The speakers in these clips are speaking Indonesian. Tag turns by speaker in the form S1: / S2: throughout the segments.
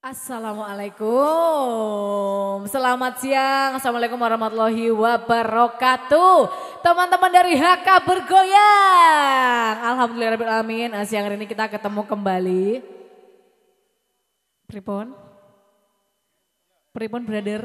S1: Assalamualaikum, selamat siang, Assalamualaikum warahmatullahi wabarakatuh. Teman-teman dari HK Bergoyang, alhamdulillahirrahmanirrahim. Siang hari ini kita ketemu kembali. Pripon? Pripon brother?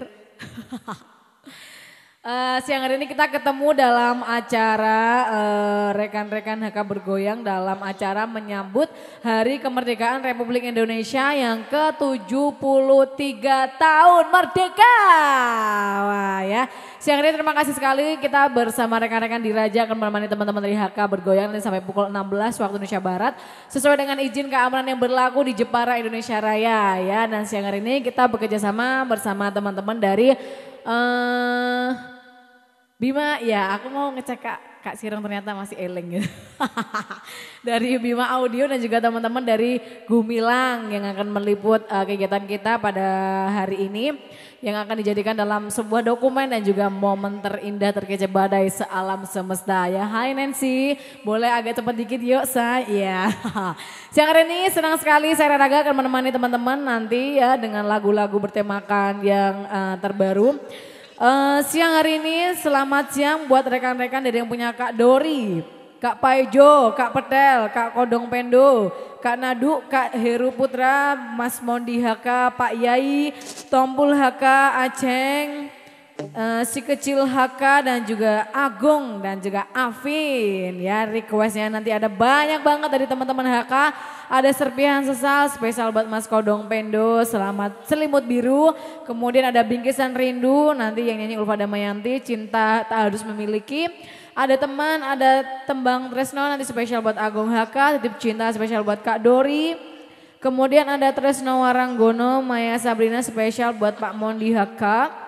S1: Siang hari ini kita ketemu dalam acara rekan-rekan HK Bergoyang dalam acara menyambut Hari Kemerdekaan Republik Indonesia yang ke-73 tahun Merdeka. Wah ya, siang hari ini terima kasih sekali kita bersama rekan-rekan di Raja akan menemani teman-teman dari HK Bergoyang nanti sampai pukul 16 waktu Indonesia Barat sesuai dengan izin keamanan yang berlaku di Jepara Indonesia Raya ya. Dan siang hari ini kita bekerja sama bersama teman-teman dari Bima, ya aku mau ngecek Kak Sirong ternyata masih eleng gitu. Dari Bima Audio dan juga teman-teman dari Gumilang yang akan meliput kegiatan kita pada hari ini. Yang akan dijadikan dalam sebuah dokumen dan juga momen terindah terkece badai sealam semesta ya. Hai Nancy, boleh agak cepat dikit yuk saya. Siang hari ini senang sekali saya Raga akan menemani teman-teman nanti ya dengan lagu-lagu bertemakan yang terbaru. Siang hari ini selamat siang buat rekan-rekan dari yang punya Kak Dori, Kak Paijo, Kak Petel, Kak Kodong Pendo, Kak Nadu, Kak Heru Putra, Mas Mondi HK, Pak Yai, Tompul HK, Aceng, si kecil HK dan juga Agung dan juga Afin ya. Requestnya nanti ada banyak banget dari teman-teman HK. Ada serpihan sesal spesial buat Mas Kodong Pendo, selamat selimut biru. Kemudian ada bingkisan rindu nanti yang nyanyi Ulfa Damayanti, cinta tak harus memiliki. Ada teman, ada tembang Tresno nanti spesial buat Agung HK, titip cinta spesial buat Kak Dori. Kemudian ada Tresno Waranggono, Maya Sabrina spesial buat Pak Mondi HK.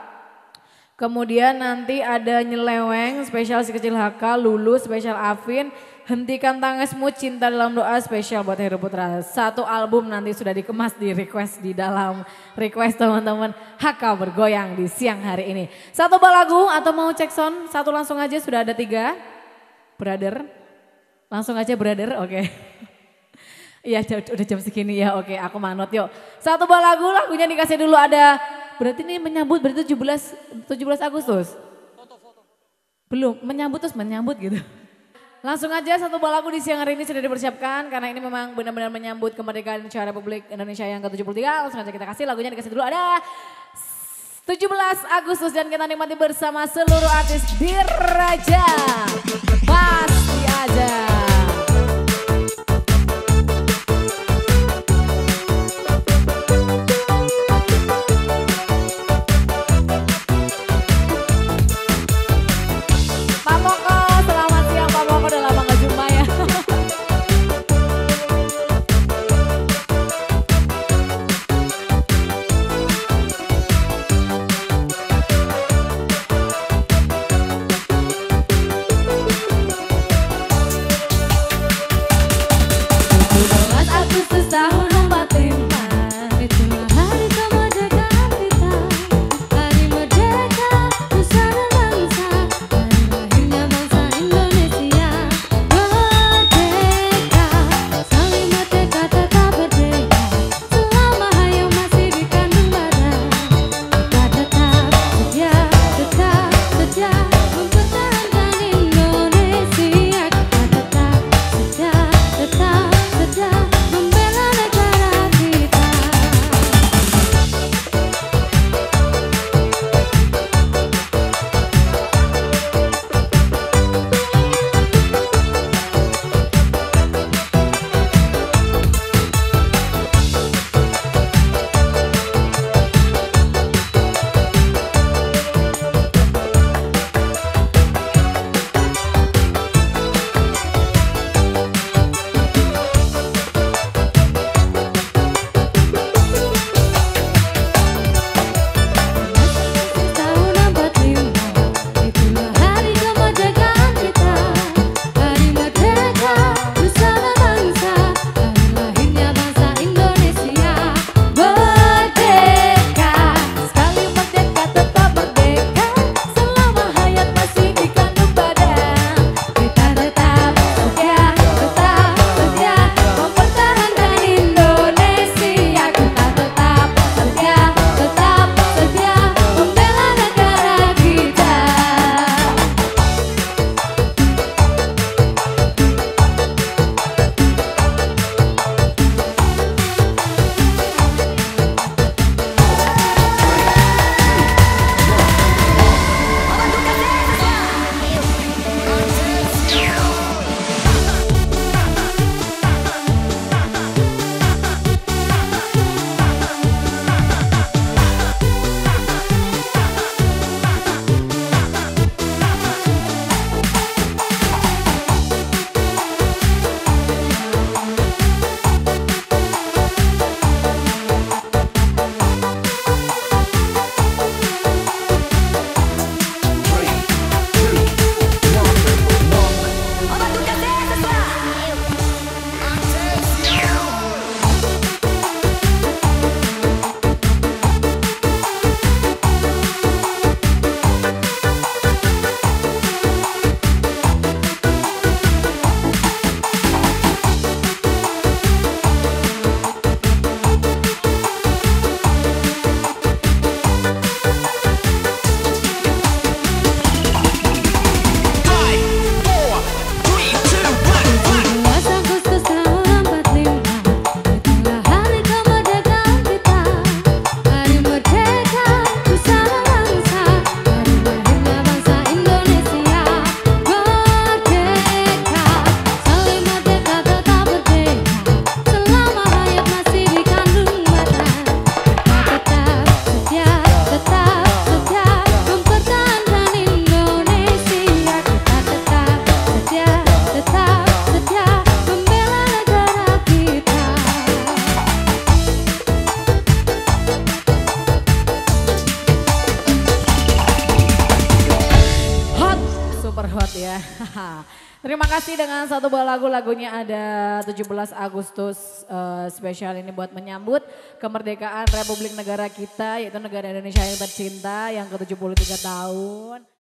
S1: Kemudian nanti ada Nyeleweng spesial si kecil HK, Lulu spesial Afin, Hentikan Tangismu Cinta Dalam Doa spesial buat Heru Putra. Satu album nanti sudah dikemas di request di dalam request teman-teman HK Bergoyang di siang hari ini. Satu lagu atau mau cek sound? Satu langsung aja sudah ada 3. Brother, langsung aja brother, oke. Iya udah jam segini ya, oke aku manut yuk. Satu lagu, lagunya dikasih dulu ada. Berarti ini menyambut berarti 17 Agustus? Belum, menyambut terus menyambut gitu. Langsung aja satu lagu di siang hari ini sudah dipersiapkan karena ini memang benar-benar menyambut kemerdekaan Republik Indonesia yang ke-73. Langsung aja kita kasih lagunya dikasih dulu ada 17 Agustus dan kita nikmati bersama seluruh artis di Raja. Pasti aja. hot ya. Terima kasih dengan satu buah lagunya ada 17 Agustus spesial ini buat menyambut kemerdekaan Republik Negara kita yaitu negara Indonesia yang tercinta yang ke-73 tahun.